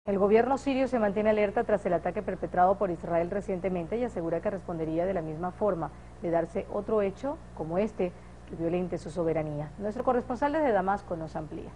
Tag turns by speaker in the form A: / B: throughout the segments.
A: El gobierno sirio se mantiene alerta tras el ataque perpetrado por Israel recientemente y asegura que respondería de la misma forma de darse otro hecho como este que violente su soberanía. Nuestro corresponsal desde Damasco nos amplía.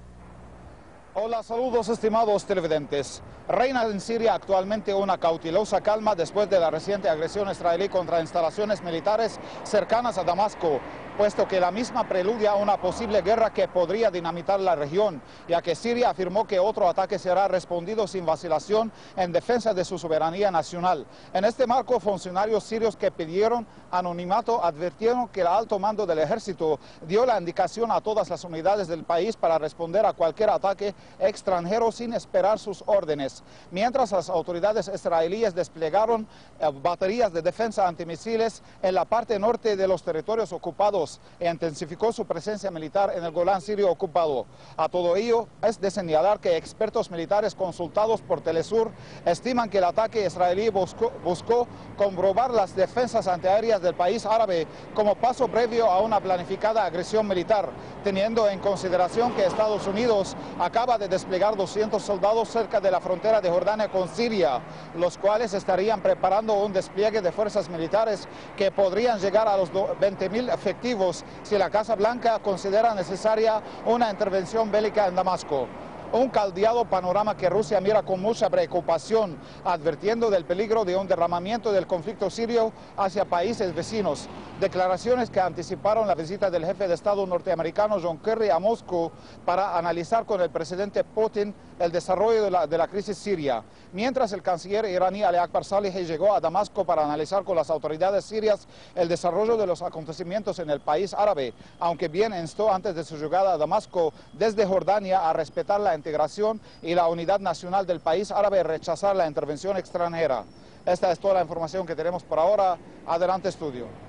B: Hola, saludos estimados televidentes. Reina en Siria actualmente una cautelosa calma después de la reciente agresión israelí contra instalaciones militares cercanas a Damasco, puesto que la misma preludia a una posible guerra que podría dinamitar la región, ya que Siria afirmó que otro ataque será respondido sin vacilación en defensa de su soberanía nacional. En este marco, funcionarios sirios que pidieron anonimato advirtieron que el alto mando del ejército dio la indicación a todas las unidades del país para responder a cualquier ataque extranjero sin esperar sus órdenes, mientras las autoridades israelíes desplegaron baterías de defensa antimisiles en la parte norte de los territorios ocupados e intensificó su presencia militar en el Golán sirio ocupado. A todo ello, es de señalar que expertos militares consultados por Telesur estiman que el ataque israelí buscó comprobar las defensas antiaéreas del país árabe como paso previo a una planificada agresión militar, teniendo en consideración que Estados Unidos acaba de desplegar 200 soldados cerca de la frontera de Jordania con Siria, los cuales estarían preparando un despliegue de fuerzas militares que podrían llegar a los 20.000 efectivos si la Casa Blanca considera necesaria una intervención bélica en Damasco. Un caldeado panorama que Rusia mira con mucha preocupación, advirtiendo del peligro de un derramamiento del conflicto sirio hacia países vecinos. Declaraciones que anticiparon la visita del jefe de Estado norteamericano John Kerry a Moscú para analizar con el presidente Putin el desarrollo de la crisis siria. Mientras el canciller iraní Ali Akbar Salehi llegó a Damasco para analizar con las autoridades sirias el desarrollo de los acontecimientos en el país árabe, aunque bien instó antes de su llegada a Damasco desde Jordania a respetar la integración y la unidad nacional del país árabe y rechazar la intervención extranjera. Esta es toda la información que tenemos por ahora. Adelante, estudio.